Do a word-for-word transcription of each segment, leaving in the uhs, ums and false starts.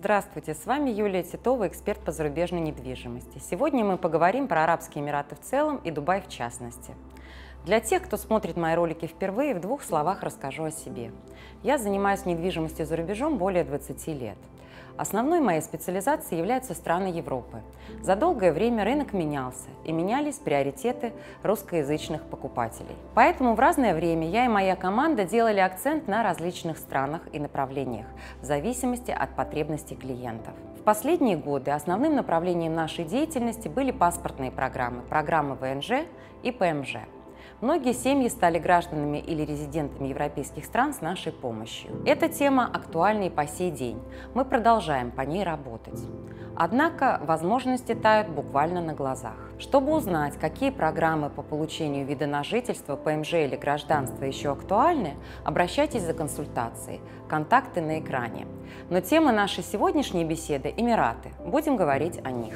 Здравствуйте, с вами Юлия Титова, эксперт по зарубежной недвижимости. Сегодня мы поговорим про Арабские Эмираты в целом и Дубай в частности. Для тех, кто смотрит мои ролики впервые, в двух словах расскажу о себе. Я занимаюсь недвижимостью за рубежом более двадцати лет. Основной моей специализацией являются страны Европы. За долгое время рынок менялся, и менялись приоритеты русскоязычных покупателей. Поэтому в разное время я и моя команда делали акцент на различных странах и направлениях, в зависимости от потребностей клиентов. В последние годы основным направлением нашей деятельности были паспортные программы, программы вэ эн жэ и пэ эм жэ. Многие семьи стали гражданами или резидентами европейских стран с нашей помощью. Эта тема актуальна и по сей день. Мы продолжаем по ней работать. Однако возможности тают буквально на глазах. Чтобы узнать, какие программы по получению вида на жительство, пэ эм жэ или гражданство еще актуальны, обращайтесь за консультацией. Контакты на экране. Но тема нашей сегодняшней беседы – Эмираты. Будем говорить о них.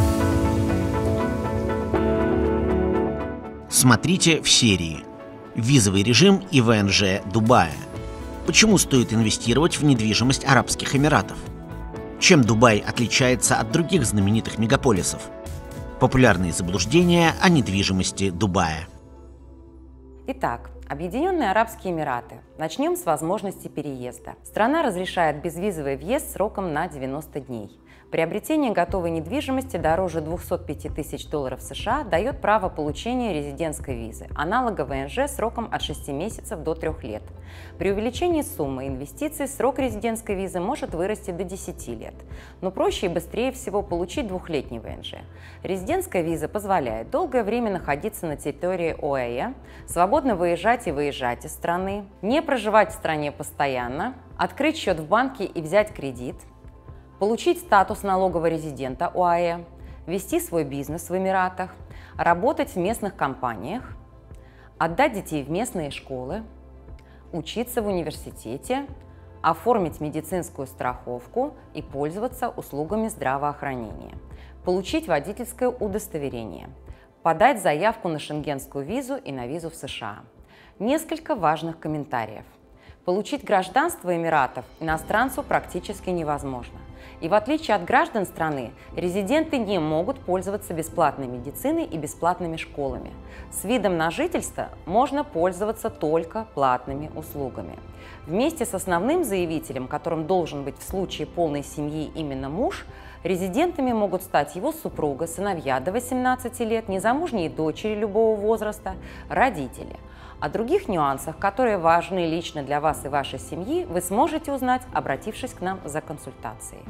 Смотрите в серии «Визовый режим и вэ эн жэ Дубая». Почему стоит инвестировать в недвижимость Арабских Эмиратов? Чем Дубай отличается от других знаменитых мегаполисов? Популярные заблуждения о недвижимости Дубая. Итак, Объединенные Арабские Эмираты. Начнем с возможности переезда. Страна разрешает безвизовый въезд сроком на девяносто дней. Приобретение готовой недвижимости дороже двухсот пяти тысяч долларов США дает право получения резидентской визы, аналога вэ эн жэ сроком от шести месяцев до трёх лет. При увеличении суммы инвестиций срок резидентской визы может вырасти до десяти лет. Но проще и быстрее всего получить двухлетний вэ эн жэ. Резидентская виза позволяет долгое время находиться на территории о а е, свободно выезжать и выезжать из страны, не проживать в стране постоянно, открыть счет в банке и взять кредит, получить статус налогового резидента о а е, вести свой бизнес в Эмиратах, работать в местных компаниях, отдать детей в местные школы, учиться в университете, оформить медицинскую страховку и пользоваться услугами здравоохранения, получить водительское удостоверение, подать заявку на шенгенскую визу и на визу в США. Несколько важных комментариев. Получить гражданство Эмиратов иностранцу практически невозможно. И в отличие от граждан страны, резиденты не могут пользоваться бесплатной медициной и бесплатными школами. С видом на жительство можно пользоваться только платными услугами. Вместе с основным заявителем, которым должен быть в случае полной семьи именно муж, резидентами могут стать его супруга, сыновья до восемнадцати лет, незамужние дочери любого возраста, родители. О других нюансах, которые важны лично для вас и вашей семьи, вы сможете узнать, обратившись к нам за консультацией.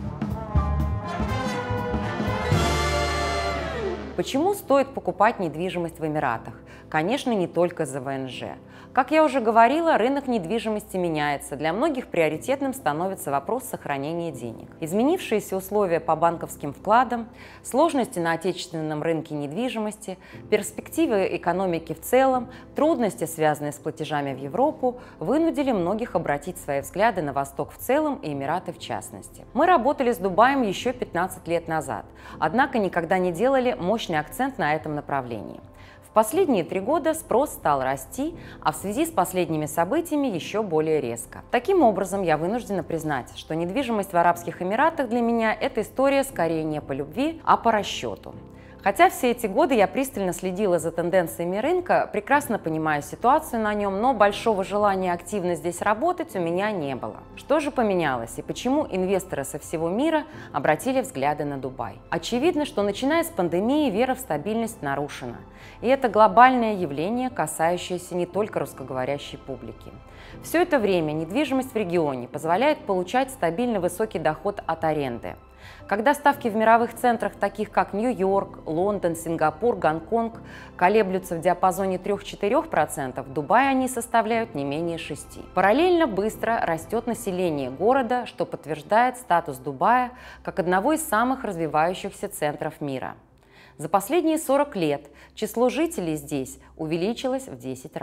Почему стоит покупать недвижимость в Эмиратах? Конечно, не только за вэ эн жэ. Как я уже говорила, рынок недвижимости меняется. Для многих приоритетным становится вопрос сохранения денег. Изменившиеся условия по банковским вкладам, сложности на отечественном рынке недвижимости, перспективы экономики в целом, трудности, связанные с платежами в Европу, вынудили многих обратить свои взгляды на Восток в целом и Эмираты в частности. Мы работали с Дубаем еще пятнадцать лет назад, однако никогда не делали мощный акцент на этом направлении. В последние три года спрос стал расти, а в связи с последними событиями еще более резко. Таким образом, я вынуждена признать, что недвижимость в Арабских Эмиратах для меня – это история скорее не по любви, а по расчету. Хотя все эти годы я пристально следила за тенденциями рынка, прекрасно понимаю ситуацию на нем, но большого желания активно здесь работать у меня не было. Что же поменялось и почему инвесторы со всего мира обратили взгляды на Дубай? Очевидно, что начиная с пандемии вера в стабильность нарушена. И это глобальное явление, касающееся не только русскоговорящей публики. Все это время недвижимость в регионе позволяет получать стабильно высокий доход от аренды. Когда ставки в мировых центрах, таких как Нью-Йорк, Лондон, Сингапур, Гонконг, колеблются в диапазоне трёх-четырёх процентов, в Дубае они составляют не менее шести процентов. Параллельно быстро растет население города, что подтверждает статус Дубая как одного из самых развивающихся центров мира. За последние сорок лет число жителей здесь увеличилось в десять раз.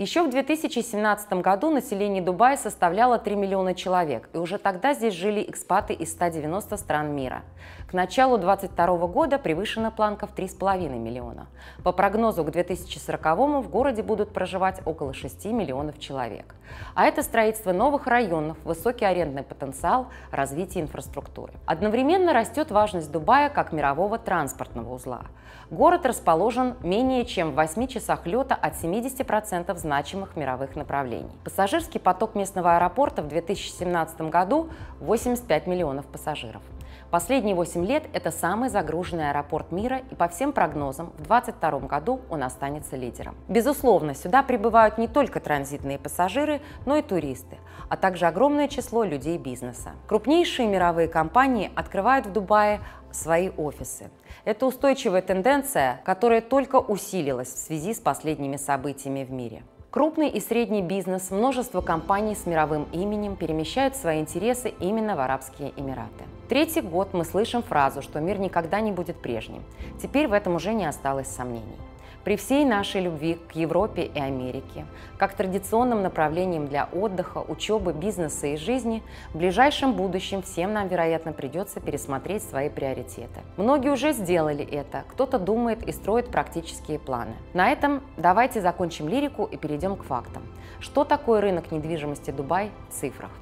Еще в две тысячи семнадцатом году население Дубая составляло три миллиона человек, и уже тогда здесь жили экспаты из ста девяноста стран мира. К началу две тысячи двадцать второго года превышена планка в три с половиной миллиона. По прогнозу к две тысячи сороковому в городе будут проживать около шести миллионов человек. А это строительство новых районов, высокий арендный потенциал, развитие инфраструктуры. Одновременно растет важность Дубая как мирового транспортного узла. Город расположен менее чем в восьми часах лета от семидесяти процентов значимых мировых направлений. Пассажирский поток местного аэропорта в две тысячи семнадцатом году – восемьдесят пять миллионов пассажиров. Последние восемь лет это самый загруженный аэропорт мира, и по всем прогнозам в две тысячи двадцать втором году он останется лидером. Безусловно, сюда прибывают не только транзитные пассажиры, но и туристы, а также огромное число людей бизнеса. Крупнейшие мировые компании открывают в Дубае свои офисы. Это устойчивая тенденция, которая только усилилась в связи с последними событиями в мире. Крупный и средний бизнес, множество компаний с мировым именем перемещают свои интересы именно в Арабские Эмираты. Третий год мы слышим фразу, что мир никогда не будет прежним. Теперь в этом уже не осталось сомнений. При всей нашей любви к Европе и Америке, как традиционным направлениям для отдыха, учебы, бизнеса и жизни, в ближайшем будущем всем нам, вероятно, придется пересмотреть свои приоритеты. Многие уже сделали это, кто-то думает и строит практические планы. На этом давайте закончим лирику и перейдем к фактам. Что такое рынок недвижимости Дубай в цифрах?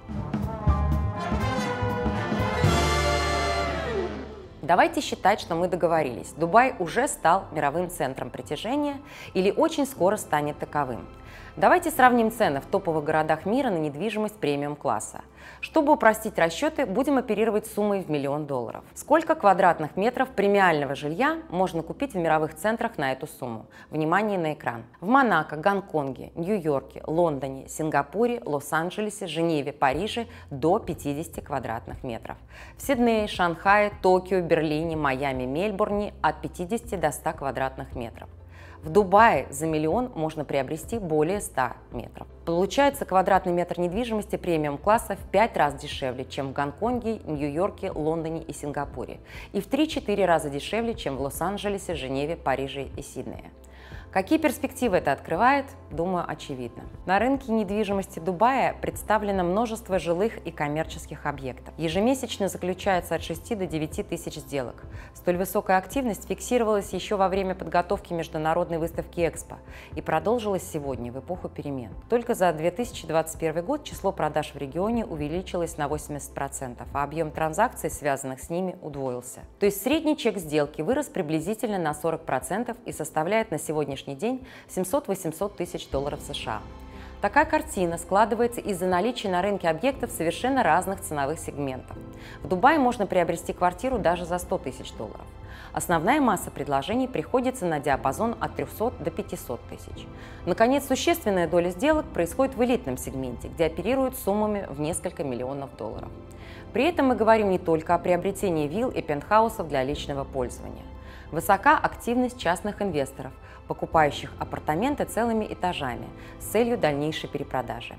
Давайте считать, что мы договорились. Дубай уже стал мировым центром притяжения или очень скоро станет таковым. Давайте сравним цены в топовых городах мира на недвижимость премиум-класса. Чтобы упростить расчеты, будем оперировать суммой в миллион долларов. Сколько квадратных метров премиального жилья можно купить в мировых центрах на эту сумму? Внимание на экран. В Монако, Гонконге, Нью-Йорке, Лондоне, Сингапуре, Лос-Анджелесе, Женеве, Париже до пятидесяти квадратных метров. В Сиднее, Шанхае, Токио, Берлине, Майами, Мельбурне от пятидесяти до ста квадратных метров. В Дубае за миллион можно приобрести более ста метров. Получается квадратный метр недвижимости премиум-класса в пять раз дешевле, чем в Гонконге, Нью-Йорке, Лондоне и Сингапуре, и в три-четыре раза дешевле, чем в Лос-Анджелесе, Женеве, Париже и Сиднее. Какие перспективы это открывает? Думаю, очевидно. На рынке недвижимости Дубая представлено множество жилых и коммерческих объектов. Ежемесячно заключается от шести до девяти тысяч сделок. Столь высокая активность фиксировалась еще во время подготовки международной выставки Экспо и продолжилась сегодня, в эпоху перемен. Только за две тысячи двадцать первый год число продаж в регионе увеличилось на восемьдесят процентов, а объем транзакций, связанных с ними, удвоился. То есть средний чек сделки вырос приблизительно на сорок процентов и составляет на сегодняшний день семьсот-восемьсот тысяч долларов США. Такая картина складывается из-за наличия на рынке объектов совершенно разных ценовых сегментов. В Дубае можно приобрести квартиру даже за сто тысяч долларов. Основная масса предложений приходится на диапазон от трёхсот до пятисот тысяч. Наконец, существенная доля сделок происходит в элитном сегменте, где оперируют суммами в несколько миллионов долларов. При этом мы говорим не только о приобретении вилл и пентхаусов для личного пользования. Высока активность частных инвесторов, покупающих апартаменты целыми этажами с целью дальнейшей перепродажи.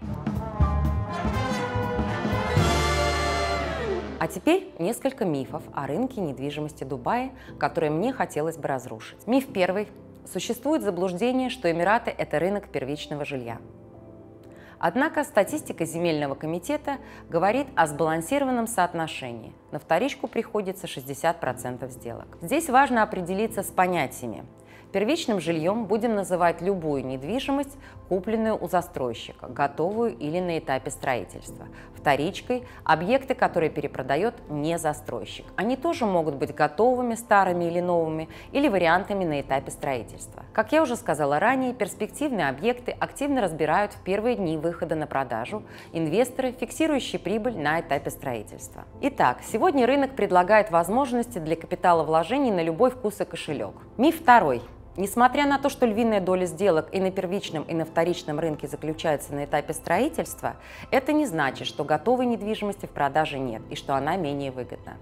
А теперь несколько мифов о рынке недвижимости Дубая, которые мне хотелось бы разрушить. Миф первый. Существует заблуждение, что Эмираты – это рынок первичного жилья. Однако статистика земельного комитета говорит о сбалансированном соотношении. На вторичку приходится шестьдесят процентов сделок. Здесь важно определиться с понятиями. Первичным жильем будем называть любую недвижимость, купленную у застройщика, готовую или на этапе строительства. Вторичкой – объекты, которые перепродает не застройщик. Они тоже могут быть готовыми, старыми или новыми, или вариантами на этапе строительства. Как я уже сказала ранее, перспективные объекты активно разбирают в первые дни выхода на продажу инвесторы, фиксирующие прибыль на этапе строительства. Итак, сегодня рынок предлагает возможности для капиталовложений на любой вкус и кошелек. Миф второй. Несмотря на то, что львиная доля сделок и на первичном, и на вторичном рынке заключается на этапе строительства, это не значит, что готовой недвижимости в продаже нет и что она менее выгодна.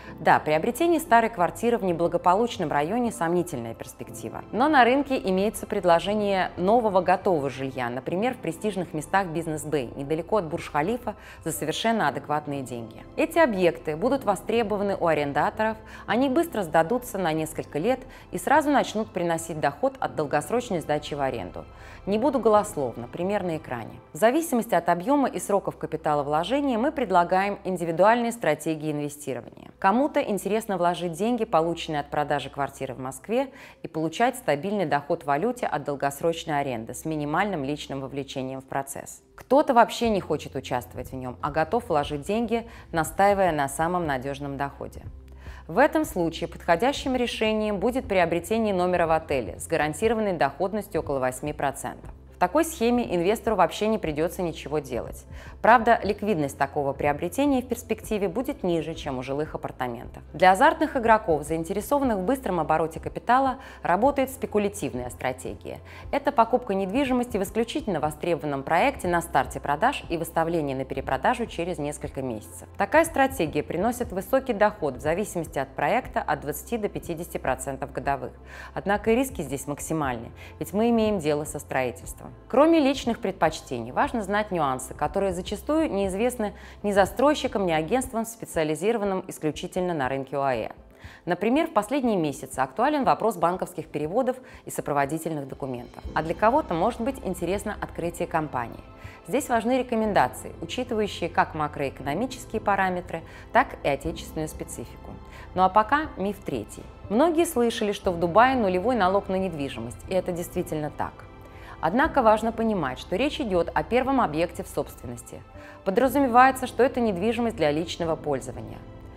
Да, приобретение старой квартиры в неблагополучном районе – сомнительная перспектива. Но на рынке имеется предложение нового готового жилья, например, в престижных местах Бизнес-Бэй, недалеко от Бурдж-Халифа, за совершенно адекватные деньги. Эти объекты будут востребованы у арендаторов, они быстро сдадутся на несколько лет и сразу начнут приносить доход от долгосрочной сдачи в аренду. Не буду голословно, пример на экране. В зависимости от объема и сроков капиталовложения мы предлагаем индивидуальные стратегии инвестирования. Кому-то интересно вложить деньги, полученные от продажи квартиры в Москве, и получать стабильный доход в валюте от долгосрочной аренды с минимальным личным вовлечением в процесс. Кто-то вообще не хочет участвовать в нем, а готов вложить деньги, настаивая на самом надежном доходе. В этом случае подходящим решением будет приобретение номера в отеле с гарантированной доходностью около восьми процентов. В такой схеме инвестору вообще не придется ничего делать. Правда, ликвидность такого приобретения в перспективе будет ниже, чем у жилых апартаментов. Для азартных игроков, заинтересованных в быстром обороте капитала, работает спекулятивная стратегия. Это покупка недвижимости в исключительно востребованном проекте на старте продаж и выставление на перепродажу через несколько месяцев. Такая стратегия приносит высокий доход в зависимости от проекта от двадцати до пятидесяти процентов годовых. Однако и риски здесь максимальны, ведь мы имеем дело со строительством. Кроме личных предпочтений, важно знать нюансы, которые зачастую неизвестны ни застройщикам, ни агентствам, специализированным исключительно на рынке ОАЭ. Например, в последние месяцы актуален вопрос банковских переводов и сопроводительных документов. А для кого-то может быть интересно открытие компании. Здесь важны рекомендации, учитывающие как макроэкономические параметры, так и отечественную специфику. Ну а пока миф третий. Многие слышали, что в Дубае нулевой налог на недвижимость, и это действительно так. Однако важно понимать, что речь идет о первом объекте в собственности. Подразумевается, что это недвижимость для личного пользования.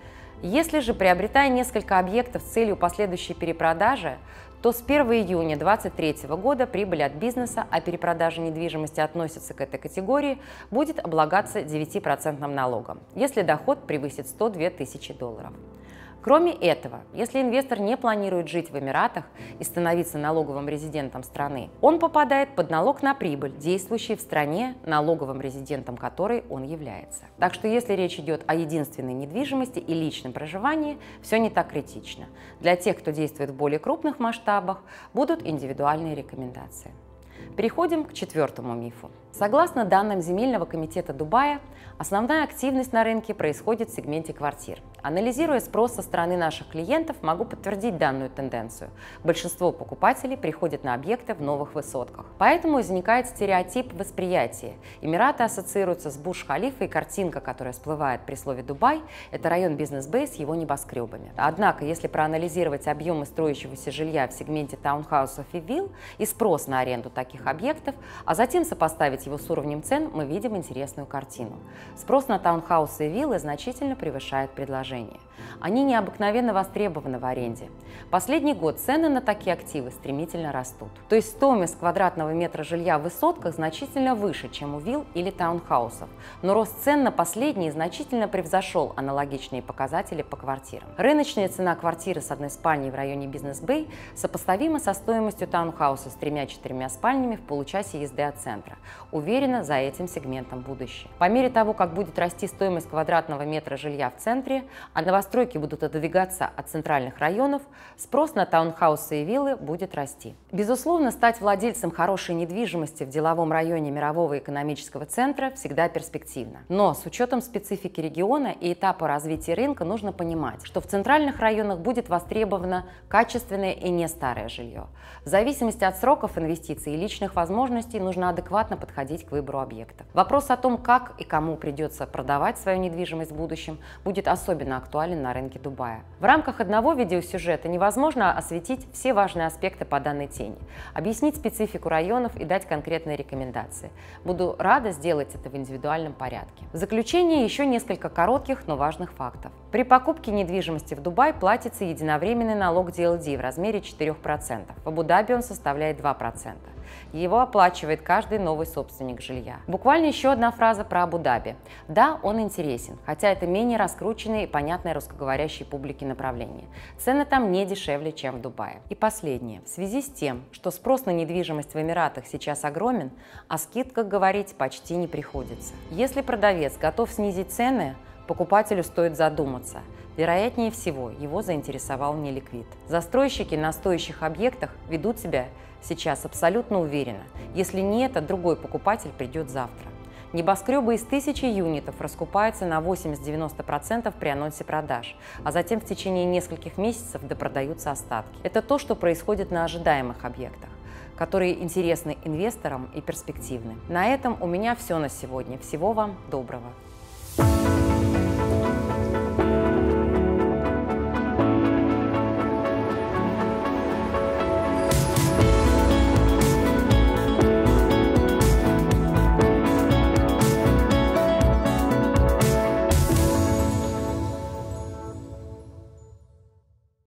Если же, приобретая несколько объектов с целью последующей перепродажи, то с первого июня две тысячи двадцать третьего года прибыль от бизнеса, а перепродажа недвижимости относится к этой категории, будет облагаться девятипроцентным налогом, если доход превысит сто две тысячи долларов. Кроме этого, если инвестор не планирует жить в Эмиратах и становиться налоговым резидентом страны, он попадает под налог на прибыль, действующий в стране, налоговым резидентом которой он является. Так что если речь идет о единственной недвижимости и личном проживании, все не так критично. Для тех, кто действует в более крупных масштабах, будут индивидуальные рекомендации. Переходим к четвертому мифу. Согласно данным Земельного комитета Дубая, основная активность на рынке происходит в сегменте квартир. Анализируя спрос со стороны наших клиентов, могу подтвердить данную тенденцию. Большинство покупателей приходят на объекты в новых высотках. Поэтому возникает стереотип восприятия. Эмираты ассоциируются с Бурдж-Халифой, и картинка, которая всплывает при слове «Дубай», это район Бизнес-Бэй с его небоскребами. Однако, если проанализировать объемы строящегося жилья в сегменте таунхаусов и вилл и спрос на аренду таких объектов, а затем сопоставить его с уровнем цен, мы видим интересную картину. Спрос на таунхаусы и виллы значительно превышает предложение. Они необыкновенно востребованы в аренде. Последний год цены на такие активы стремительно растут. То есть стоимость квадратного метра жилья в высотках значительно выше, чем у вилл или таунхаусов. Но рост цен на последние значительно превзошел аналогичные показатели по квартирам. Рыночная цена квартиры с одной спальней в районе Бизнес-Бэй сопоставима со стоимостью таунхауса с тремя-четырьмя спальнями в получасе езды от центра. Уверена, за этим сегментом будущее. По мере того, как будет расти стоимость квадратного метра жилья в центре, а новостройки будут отодвигаться от центральных районов, спрос на таунхаусы и виллы будет расти. Безусловно, стать владельцем хорошей недвижимости в деловом районе мирового экономического центра всегда перспективно. Но с учетом специфики региона и этапа развития рынка нужно понимать, что в центральных районах будет востребовано качественное и не старое жилье. В зависимости от сроков инвестиций и личных возможностей нужно адекватно подходить к выбору объектов. Вопрос о том, как и кому придется продавать свою недвижимость в будущем, будет особенно актуален на рынке Дубая. В рамках одного видеосюжета невозможно осветить все важные аспекты по данной теме, объяснить специфику районов и дать конкретные рекомендации. Буду рада сделать это в индивидуальном порядке. В заключение еще несколько коротких, но важных фактов. При покупке недвижимости в Дубае платится единовременный налог ди эл ди в размере четырёх процентов. В Абу-Даби он составляет два процента. Его оплачивает каждый новый собственник жилья. Буквально еще одна фраза про Абу-Даби. Да, он интересен, хотя это менее раскрученное и понятное русскоговорящей публике направление. Цены там не дешевле, чем в Дубае. И последнее. В связи с тем, что спрос на недвижимость в Эмиратах сейчас огромен, о скидках говорить почти не приходится. Если продавец готов снизить цены, покупателю стоит задуматься. Вероятнее всего, его заинтересовал не ликвид. Застройщики на стоящих объектах ведут себя сейчас абсолютно уверенно. Если не это, другой покупатель придет завтра. Небоскребы из тысячи юнитов раскупаются на восемьдесят-девяносто процентов при анонсе продаж, а затем в течение нескольких месяцев допродаются остатки. Это то, что происходит на ожидаемых объектах, которые интересны инвесторам и перспективны. На этом у меня все на сегодня. Всего вам доброго!